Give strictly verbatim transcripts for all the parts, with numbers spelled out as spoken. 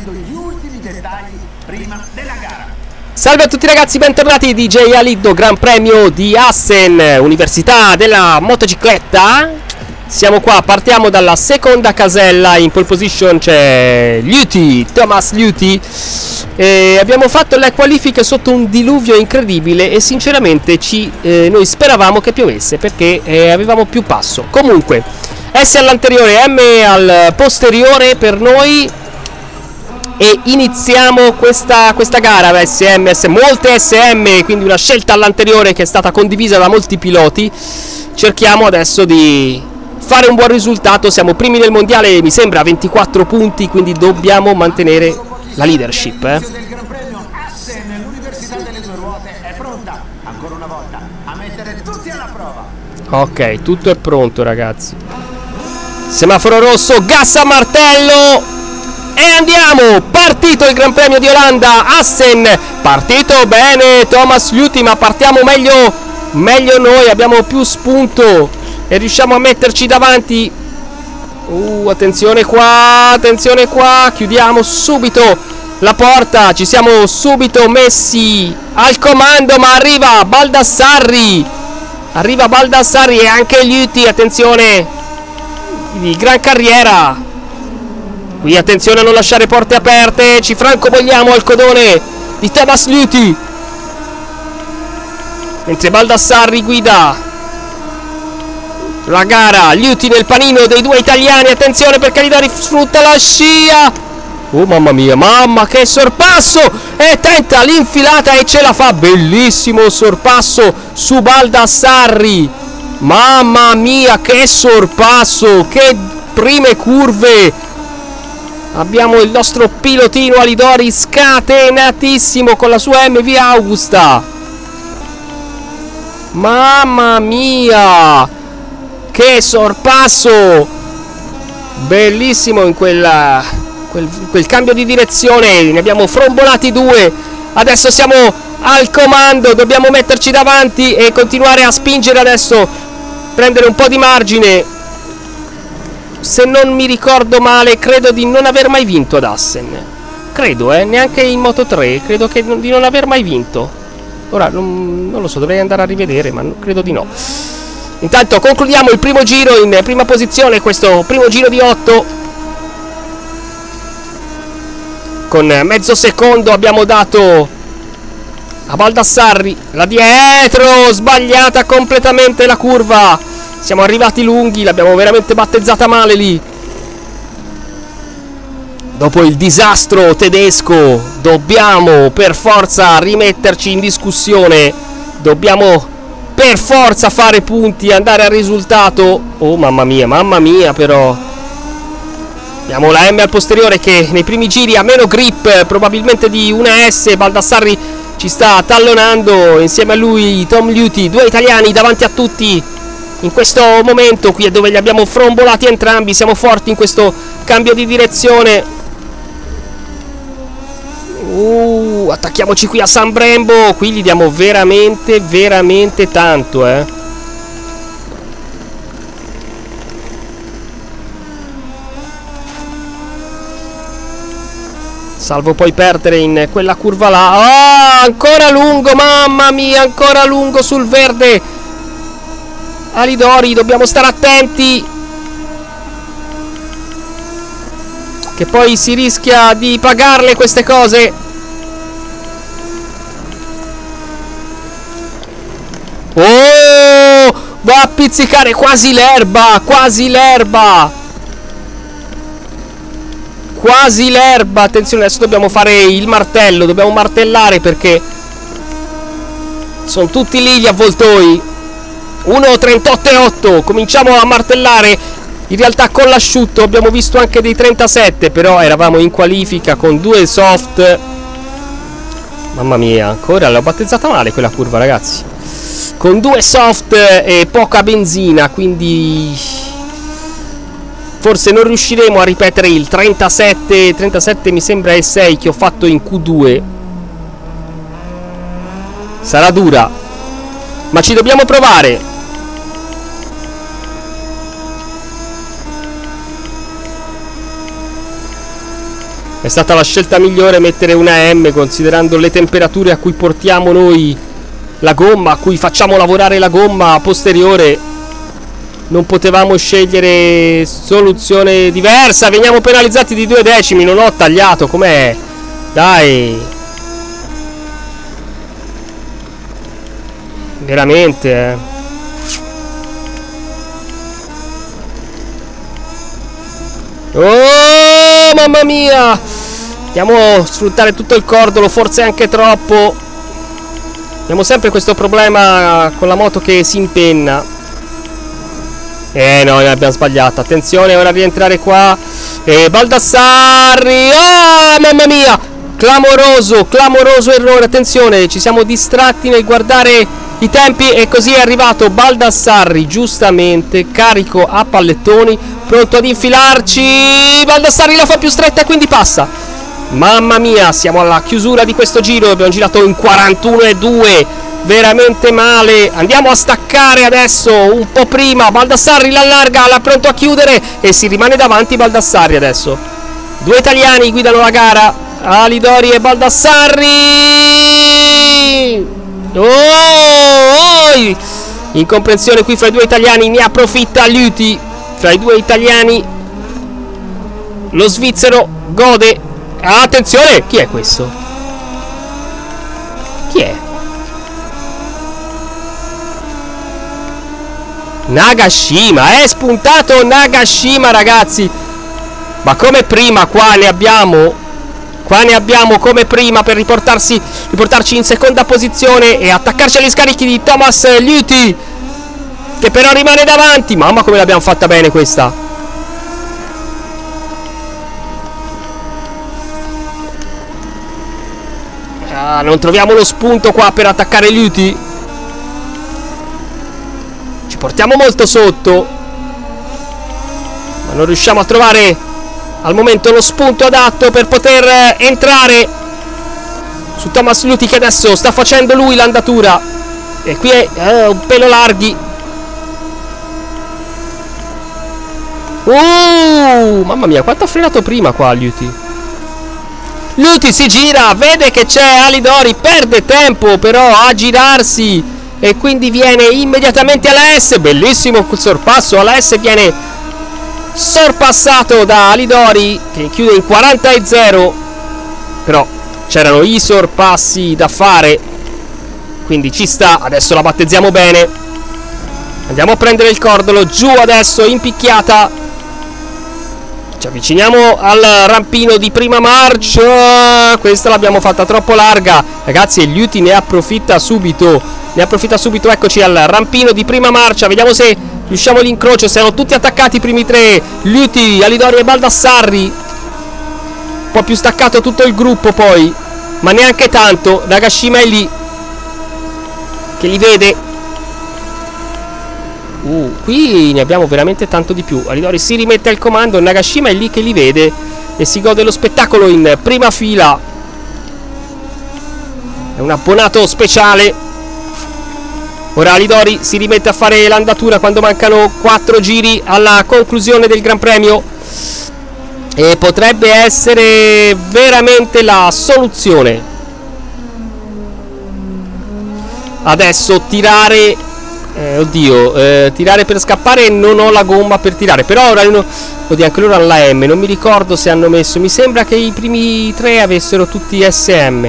chiarendo gli ultimi dettagli prima della gara. Salve a tutti ragazzi, bentornati D J Aliddo, Gran Premio di Assen, Università della motocicletta. Siamo qua, partiamo dalla seconda casella. In pole position c'è Liuti, Thomas Liuti. E abbiamo fatto le qualifiche sotto un diluvio incredibile e sinceramente ci, eh, noi speravamo che piovesse perché eh, avevamo più passo. Comunque S all'anteriore, M al posteriore per noi. E iniziamo questa, questa gara S M, S, molte S M, quindi una scelta all'anteriore che è stata condivisa da molti piloti. Cerchiamo adesso di fare un buon risultato, siamo primi nel mondiale mi sembra a ventiquattro punti, quindi dobbiamo mantenere la leadership. Eh. L'Università delle due ruote è pronta ancora una volta a mettere tutti alla prova. Ok, tutto è pronto ragazzi. Semaforo rosso, gas a martello. E andiamo, partito il Gran Premio di Olanda, Assen, partito bene Thomas Liuti, ma partiamo meglio, meglio noi, abbiamo più spunto e riusciamo a metterci davanti. Uh, attenzione qua, attenzione qua, chiudiamo subito la porta, ci siamo subito messi al comando, ma arriva Baldassarri, arriva Baldassarri e anche Liuti, attenzione, di gran carriera. Qui attenzione a non lasciare porte aperte, ci francobolliamo al codone di Thomas Liuti. Mentre Baldassarri guida la gara, Liuti nel panino dei due italiani, attenzione per Calidari sfrutta la scia. Oh mamma mia, mamma che sorpasso! E tenta l'infilata e ce la fa, bellissimo sorpasso su Baldassarri. Mamma mia che sorpasso, che prime curve! Abbiamo il nostro pilotino Alidori scatenatissimo con la sua M V Augusta. Mamma mia! Che sorpasso! Bellissimo in quella, quel, quel cambio di direzione. Ne abbiamo frombolati due. Adesso siamo al comando. Dobbiamo metterci davanti e continuare a spingere adesso. Prendere un po' di margine. Se non mi ricordo male, credo di non aver mai vinto ad Assen. Credo, eh, neanche in Moto tre. Credo che di non aver mai vinto. Ora, non, non lo so, dovrei andare a rivedere, ma credo di no. Intanto concludiamo il primo giro in prima posizione, questo primo giro di otto. Con mezzo secondo abbiamo dato a Baldassarri. La dietro, sbagliata completamente la curva. Siamo arrivati lunghi, l'abbiamo veramente battezzata male lì. Dopo il disastro tedesco dobbiamo per forza rimetterci in discussione. Dobbiamo per forza fare punti, andare al risultato. Oh mamma mia, mamma mia però. Abbiamo la M al posteriore che nei primi giri ha meno grip probabilmente di una S. Baldassarri ci sta tallonando, insieme a lui Tom Liuti, due italiani davanti a tutti. In questo momento qui è dove li abbiamo frombolati entrambi. Siamo forti in questo cambio di direzione. Uh, attacchiamoci qui a San Brembo. Qui gli diamo veramente, veramente tanto, eh. Salvo poi perdere in quella curva là. Oh, ancora lungo, mamma mia, ancora lungo sul verde. Alidori, dobbiamo stare attenti, che poi si rischia di pagarle queste cose. Oh, va a pizzicare quasi l'erba, quasi l'erba, quasi l'erba. Attenzione, adesso dobbiamo fare il martello, dobbiamo martellare perché sono tutti lì gli avvoltoi. uno trentotto e otto, cominciamo a martellare. In realtà con l'asciutto abbiamo visto anche dei trentasette, però eravamo in qualifica con due soft. Mamma mia, ancora l'ho battezzata male quella curva ragazzi. Con due soft e poca benzina, quindi forse non riusciremo a ripetere il trentasette, trentasette mi sembra e sei che ho fatto in Q due. Sarà dura, ma ci dobbiamo provare. È stata la scelta migliore mettere una M, considerando le temperature a cui portiamo noi la gomma, a cui facciamo lavorare la gomma posteriore. Non potevamo scegliere soluzione diversa. Veniamo penalizzati di due decimi. Non ho tagliato, com'è? Dai, veramente, eh. Oh, mamma mia! Andiamo a sfruttare tutto il cordolo, forse anche troppo. Abbiamo sempre questo problema con la moto che si impenna. Eh no, ne abbiamo sbagliato. Attenzione, ora a rientrare qua. E Baldassarri. Oh, mamma mia! Clamoroso, clamoroso errore. Attenzione, ci siamo distratti nel guardare i tempi. E così è arrivato Baldassarri, giustamente, carico a pallettoni, pronto ad infilarci. Baldassarri la fa più stretta e quindi passa. Mamma mia, siamo alla chiusura di questo giro. Abbiamo girato in quarantuno e due. Veramente male. Andiamo a staccare adesso un po' prima. Baldassarri l'allarga, l'ha pronto a chiudere e si rimane davanti Baldassarri adesso. Due italiani guidano la gara, Alidori e Baldassarri. Oh, oh, incomprensione qui fra i due italiani, ne approfitta Liuti. Fra i due italiani lo svizzero gode. Attenzione, chi è questo? Chi è? Nagashima, è spuntato Nagashima, ragazzi. Ma come prima qua ne abbiamo. Qua ne abbiamo come prima per riportarsi, riportarci in seconda posizione e attaccarci agli scarichi di Thomas Liuti, che però rimane davanti. Mamma come l'abbiamo fatta bene questa. Ah, non troviamo lo spunto qua per attaccare Liuti. Ci portiamo molto sotto, ma non riusciamo a trovare al momento lo spunto adatto per poter entrare su Thomas Liuti, che adesso sta facendo lui l'andatura. E qui è eh, un pelo larghi. Uh, mamma mia, quanto ha frenato prima qua Liuti. Liuti si gira, vede che c'è Alidori, perde tempo però a girarsi e quindi viene immediatamente alla S. Bellissimo il sorpasso, alla S viene sorpassato da Alidori, che chiude in quaranta e zero. Però c'erano i sorpassi da fare, quindi ci sta. Adesso la battezziamo bene. Andiamo a prendere il cordolo, giù adesso in picchiata. Ci avviciniamo al rampino di prima marcia. Questa l'abbiamo fatta troppo larga, ragazzi, e Liuti ne approfitta subito. Ne approfitta subito, eccoci al rampino di prima marcia. Vediamo se riusciamo l'incrocio. Siamo tutti attaccati i primi tre, Liuti, Alidori e Baldassarri. Un po' più staccato tutto il gruppo poi, ma neanche tanto. Nagashima è lì che li vede. Uh, qui ne abbiamo veramente tanto di più. Alidori si rimette al comando, Nagashima è lì che li vede e si gode lo spettacolo in prima fila. È un abbonato speciale. Ora Alidori si rimette a fare l'andatura quando mancano quattro giri alla conclusione del Gran Premio, e potrebbe essere veramente la soluzione adesso tirare. Eh, oddio, eh, tirare per scappare. Non ho la gomma per tirare, però ora uno, oddio, anche loro hanno la M. Non mi ricordo se hanno messo, mi sembra che i primi tre avessero tutti S M.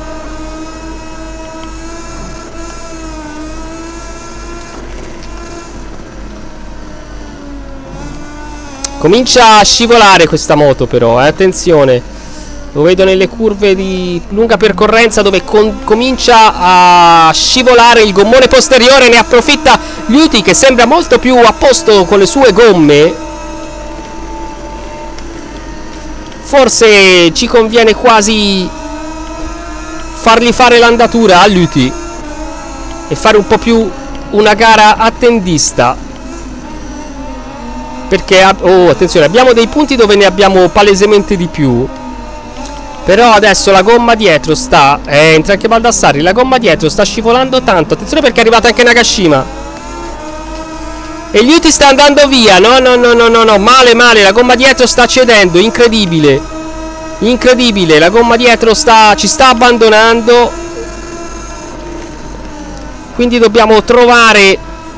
Comincia a scivolare questa moto però, eh, attenzione. Lo vedo nelle curve di lunga percorrenza dove con comincia a scivolare il gommone posteriore. Ne approfitta Liuti, che sembra molto più a posto con le sue gomme. Forse ci conviene quasi fargli fare l'andatura a Liuti e fare un po' più una gara attendista, perché, oh, attenzione, abbiamo dei punti dove ne abbiamo palesemente di più. Però adesso la gomma dietro sta, eh, entra anche Baldassarri, la gomma dietro sta scivolando tanto. Attenzione perché è arrivata anche Nagashima. E Liuti sta andando via. No, no, no, no, no, no, male, male, la gomma dietro sta cedendo, incredibile. Incredibile, la gomma dietro sta, ci sta abbandonando. Quindi dobbiamo trovare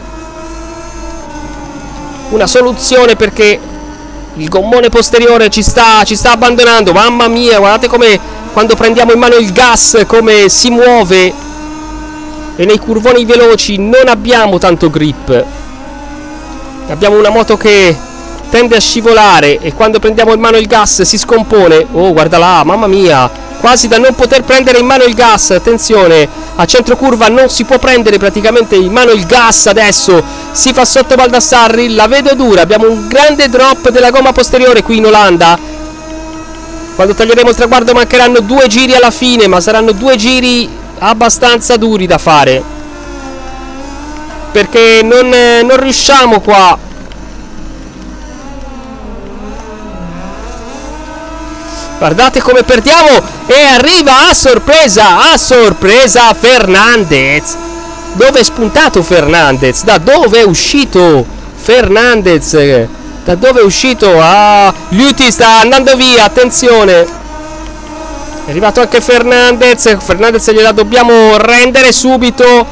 una soluzione, perché il gommone posteriore ci sta, ci sta abbandonando. Mamma mia, guardate come quando prendiamo in mano il gas come si muove. E nei curvoni veloci non abbiamo tanto grip. Abbiamo una moto che tende a scivolare e quando prendiamo in mano il gas si scompone. Oh, guarda là, mamma mia, quasi da non poter prendere in mano il gas. Attenzione, a centro curva non si può prendere praticamente in mano il gas. Adesso si fa sotto Baldassarri, la vedo dura. Abbiamo un grande drop della gomma posteriore qui in Olanda. Quando taglieremo il traguardo mancheranno due giri alla fine, ma saranno due giri abbastanza duri da fare, perché non, eh, non riusciamo qua. Guardate come perdiamo. E arriva a sorpresa, a sorpresa Fernandez. Dove è spuntato Fernandez? Da dove è uscito Fernandez? Da dove è uscito? Ah, Liuti sta andando via, attenzione. È arrivato anche Fernandez. Fernandez gliela dobbiamo rendere subito.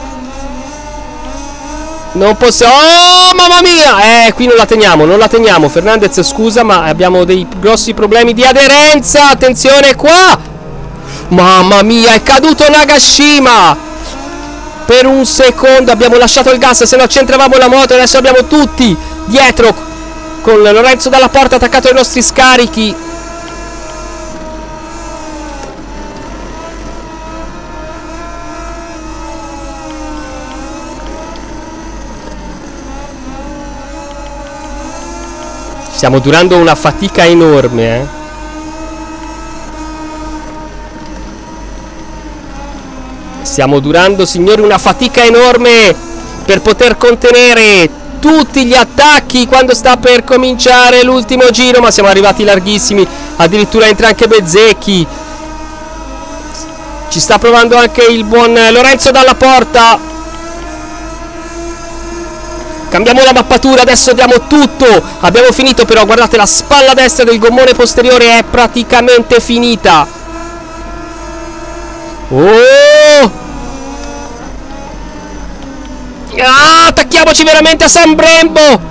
Non possiamo. Oh, mamma mia. Eh, qui non la teniamo, non la teniamo. Fernandez, scusa, ma abbiamo dei grossi problemi di aderenza. Attenzione qua. Mamma mia, è caduto Nagashima. Per un secondo abbiamo lasciato il gas, se no centravamo la moto. Adesso abbiamo tutti dietro, con Lorenzo Dalla Porta attaccato ai nostri scarichi. Stiamo durando una fatica enorme, eh. Stiamo durando, signori, una fatica enorme per poter contenere tutti gli attacchi quando sta per cominciare l'ultimo giro, ma siamo arrivati larghissimi. Addirittura entra anche Bezzecchi. Ci sta provando anche il buon Lorenzo Dalla Porta. Cambiamo la mappatura, adesso diamo tutto. Abbiamo finito però, guardate, la spalla destra del gommone posteriore è praticamente finita. Oh! Ah, attacchiamoci veramente a San Brembo.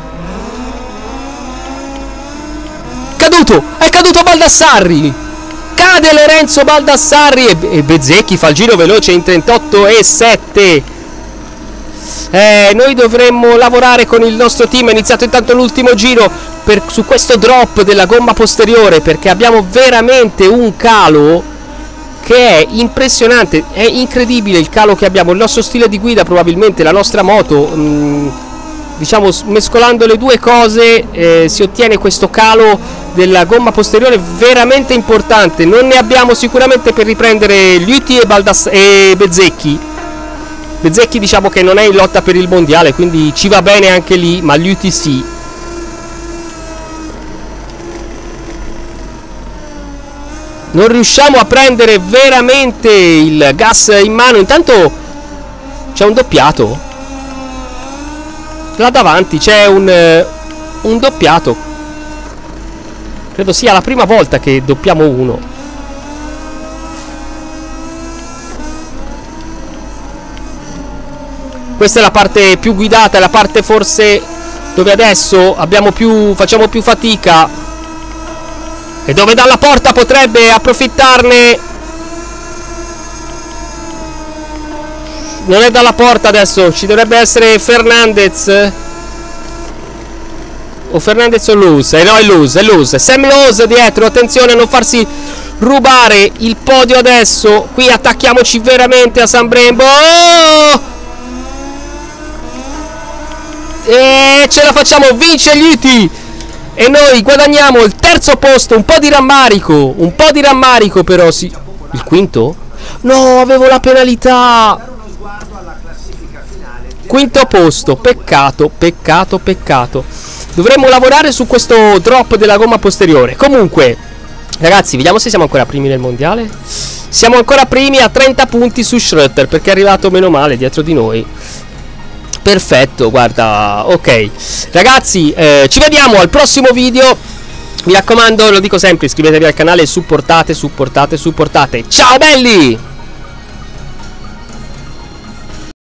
Caduto, è caduto Baldassarri. Cade Lorenzo Baldassarri e, e Bezzecchi fa il giro veloce in trentotto e sette. Eh, noi dovremmo lavorare con il nostro team. È iniziato intanto l'ultimo giro per, su questo drop della gomma posteriore, perché abbiamo veramente un calo che è impressionante. È incredibile il calo che abbiamo. Il nostro stile di guida, probabilmente la nostra moto, mh, diciamo mescolando le due cose, eh, si ottiene questo calo della gomma posteriore veramente importante. Non ne abbiamo sicuramente per riprendere Liuti e, Baldass- e Bezzecchi. Bezzecchi diciamo che non è in lotta per il mondiale, quindi ci va bene anche lì, ma Liuti sì. Non riusciamo a prendere veramente il gas in mano. Intanto c'è un doppiato là davanti, c'è un, un doppiato. Credo sia la prima volta che doppiamo uno. Questa è la parte più guidata, è la parte forse dove adesso abbiamo più, facciamo più fatica, e dove Dalla Porta potrebbe approfittarne. Non è Dalla Porta adesso, ci dovrebbe essere Fernandez o Fernandez o Luz. Eh no, è Luz, è Luz, Sam Luz dietro. Attenzione a non farsi rubare il podio adesso. Qui attacchiamoci veramente a San Brembo. Oh! E ce la facciamo, vince Liuti e noi guadagniamo il terzo posto. Un po' di rammarico, un po' di rammarico però sì. Il quinto? No, avevo la penalità. Quinto posto, peccato, peccato, peccato. Dovremmo lavorare su questo drop della gomma posteriore. Comunque, ragazzi, vediamo se siamo ancora primi nel mondiale. Siamo ancora primi a trenta punti su Schroeter, perché è arrivato meno male dietro di noi. Perfetto, guarda, ok. Ragazzi, eh, ci vediamo al prossimo video. Mi raccomando, lo dico sempre, iscrivetevi al canale, supportate, supportate, supportate. Ciao belli!